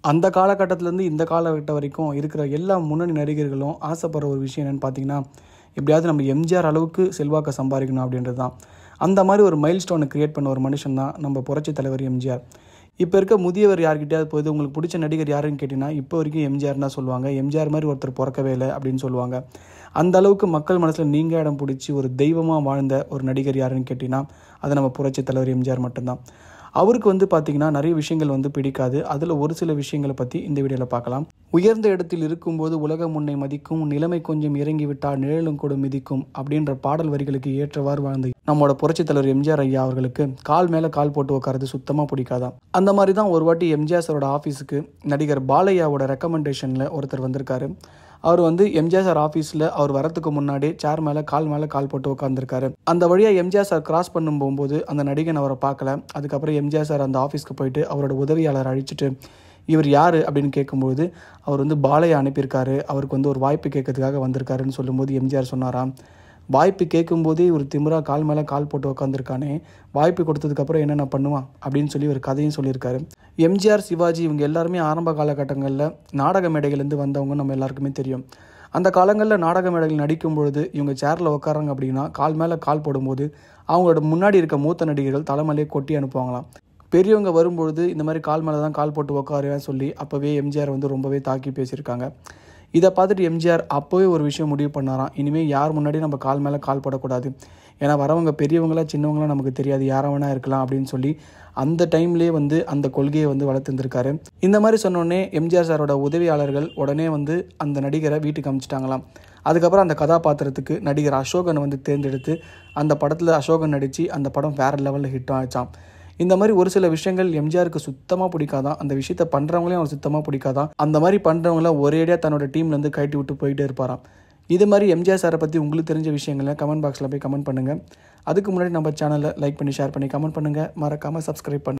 அந்த காலகட்டத்திலேருந்து இந்த காலகட்டம் வரைக்கும் இருக்கிற எல்லா முன்னணி நடிகர்களும் ஆசைப்படுற ஒரு விஷயம் என்னென்னு பார்த்தீங்கன்னா, எப்படியாவது நம்ம எம்ஜிஆர் அளவுக்கு செல்வாக்கை சம்பாதிக்கணும் அப்படின்றது தான். அந்த மாதிரி ஒரு மைல் ஸ்டோனை கிரியேட் பண்ண ஒரு மனுஷன் தான் நம்ம புரட்சித் தலைவர் எம்ஜிஆர். இப்போ இருக்க முதியவர் யார்கிட்டயாவது போய் உங்களுக்கு பிடிச்ச நடிகர் யாருன்னு கேட்டிங்கன்னா, இப்போ வரைக்கும் எம்ஜிஆர் தான் சொல்லுவாங்க. எம்ஜிஆர் மாதிரி ஒருத்தர் பிறக்கவே இல்லை அப்படின்னு சொல்லுவாங்க. அந்த அளவுக்கு மக்கள் மனசில் நீங்கள் இடம் பிடிச்சி ஒரு தெய்வமாக வாழ்ந்த ஒரு நடிகர் யாருன்னு கேட்டிங்கன்னா, அது நம்ம புரட்சித் தலைவர் எம்ஜிஆர் மட்டும்தான். அவருக்கு பார்த்தீங்கன்னா நிறைய விஷயங்கள் பிடிக்காது. அதில் ஒரு சில விஷயங்களை பற்றி இந்த வீடியோவில் பார்க்கலாம். உயர்ந்த இடத்தில் இருக்கும்போது உலகம் உன்னை மதிக்கும், நிலைமை கொஞ்சம் இறங்கிவிட்டால் நிழலும் கூட மிதிக்கும் அப்படின்ற பாடல் வரிகளுக்கு ஏற்றவாறு வாழ்ந்த நம்மளோட புரட்சித் தலைவர் எம்ஜிஆர் ஐயா அவர்களுக்கு கால் மேலே கால் போட்டு உட்காரது சுத்தமாக பிடிக்காதான். அந்த மாதிரி தான் ஒரு வாட்டி எம்ஜிஆர் சாரோட ஆஃபீஸுக்கு நடிகர் பாலையாவோட ரெக்கமெண்டேஷனில் ஒருத்தர் வந்திருக்காரு. அவர் எம்ஜிஆர் சார் ஆஃபீஸில் அவர் வரத்துக்கு முன்னாடி சேர் மேலே கால் போட்டு உட்காந்துருக்காரு. அந்த வழியாக எம்ஜிஆர் சார் கிராஸ் பண்ணும் போகும்போது அந்த நடிகன் அவரை பார்க்கல. அதுக்கப்புறம் எம்ஜிஆர் சார் அந்த ஆஃபீஸ்க்கு போயிட்டு அவரோட உதவியாளர் அழிச்சிட்டு இவர் யார் அப்படின்னு கேட்கும்போது அவர் பாலையா அனுப்பியிருக்காரு, அவருக்கு ஒரு வாய்ப்பு கேட்கறதுக்காக வந்திருக்காருன்னு சொல்லும்போது எம்ஜிஆர் சொன்னாராம், வாய்ப்பு கேட்கும்போதே ஒரு திமிரா கால் மேலே கால் போட்டு உட்காந்துருக்கானே, வாய்ப்பு கொடுத்ததுக்கப்புறம் என்னென்ன பண்ணுவான் அப்படின்னு சொல்லி ஒரு கதையும் சொல்லியிருக்காரு. எம்ஜிஆர், சிவாஜி இவங்க எல்லாருமே ஆரம்ப காலகட்டங்களில் நாடக மேடைகள்லேருந்து வந்தவங்க நம்ம எல்லாருக்குமே தெரியும். அந்த காலங்களில் நாடக மேடைகள் நடிக்கும் பொழுது இவங்க சேரில் உட்காராங்க அப்படின்னா கால் மேலே கால் போடும்போது அவங்களோட முன்னாடி இருக்க மூத்த நடிகர்கள் தலைமையிலே கொட்டி அனுப்புவாங்களாம். பெரியவங்க வரும்பொழுது இந்த மாதிரி கால் மேலே தான் கால் போட்டு உட்காருன்னு சொல்லி அப்போவே எம்ஜிஆர் ரொம்பவே தாக்கி பேசியிருக்காங்க. இதை பார்த்துட்டு எம்ஜிஆர் அப்போவே ஒரு விஷயம் முடிவு பண்ணாராம், இனிமேல் யார் முன்னாடி நம்ம கால் மேலே கால் போடக்கூடாது, ஏன்னா வரவங்க பெரியவங்களா சின்னவங்களாம் நமக்கு தெரியாது, யாரை வேணா இருக்கலாம் அப்படின்னு சொல்லி அந்த டைம்லேயே அந்த கொள்கையை வளர்த்துருந்துருக்காரு. இந்த மாதிரி சொன்னோடனே எம்ஜிஆர் சாரோட உதவியாளர்கள் உடனே அந்த நடிகரை வீட்டுக்கு அனுப்பிச்சிட்டாங்களாம். அதுக்கப்புறம் அந்த கதாபாத்திரத்துக்கு நடிகர் அசோகனை தேர்ந்தெடுத்து அந்த படத்தில் அசோகன் நடித்து அந்த படம் வேறு லெவலில் ஹிட் ஆச்சான். இந்த மாதிரி ஒரு சில விஷயங்கள் எம்ஜிஆருக்கு சுத்தமாக பிடிக்காதான். அந்த விஷயத்தை பண்ணுறவங்களையும் அவர் சுத்தமாக பிடிக்காதான். அந்த மாதிரி பண்ணுறவங்கள ஒரேடியாக தன்னோட டீம்லேருந்து கழட்டி விட்டு போயிட்டே இருப்பாராம். இது மாதிரி எம்ஜிஆர் சாரை பற்றி உங்களுக்கு தெரிஞ்ச விஷயங்களை கமெண்ட் பாக்ஸில் போய் கமெண்ட் பண்ணுங்கள். அதுக்கு முன்னாடி நம்ம சேனலை லைக் பண்ணி ஷேர் பண்ணி கமெண்ட் பண்ணுங்கள். மறக்காமல் சப்ஸ்கிரைப் பண்ணுங்கள்.